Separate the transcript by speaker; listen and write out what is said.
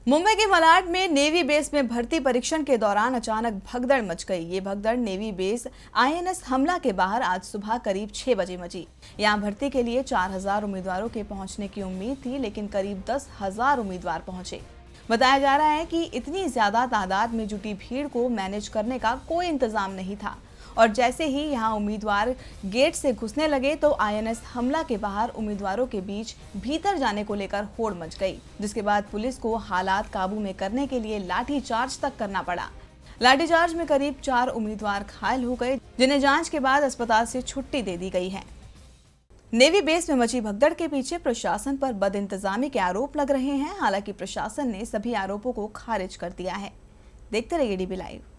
Speaker 1: मुंबई के मलाड में navy base में भर्ती परीक्षण के दौरान अचानक भगदड़ मच गई। ये भगदड़ नेवी बेस आईएनएस हमला के बाहर आज सुबह करीब 6 बजे मची। यहां भर्ती के लिए 4000 उम्मीदवारों के पहुंचने की उम्मीद थी, लेकिन करीब 10,000 उम्मीदवार पहुंचे। बताया जा रहा है कि इतनी ज्यादा तादाद में जुटी भीड़ को मैनेज करने का कोई इंतजाम नहीं था और जैसे ही यहां उम्मीदवार गेट से घुसने लगे तो आईएनएस हमला के बाहर उम्मीदवारों के बीच भीतर जाने को लेकर होड़ मच गई, जिसके बाद पुलिस को हालात काबू में करने के लिए लाठीचार्ज तक करना पड़ा। लाठीचार्ज में करीब 4 उम्मीदवार घायल हो गए, जिन्हें जांच के बाद अस्पताल से छुट्टी दे दी गई है। नेवी बेस में मची भगदड़ के पीछे प्रशासन पर बदइंतजामी के आरोप लग रहे हैं। हालांकि प्रशासन ने सभी आरोपों को खारिज कर दिया है। देखते रहिए डीबी लाइव।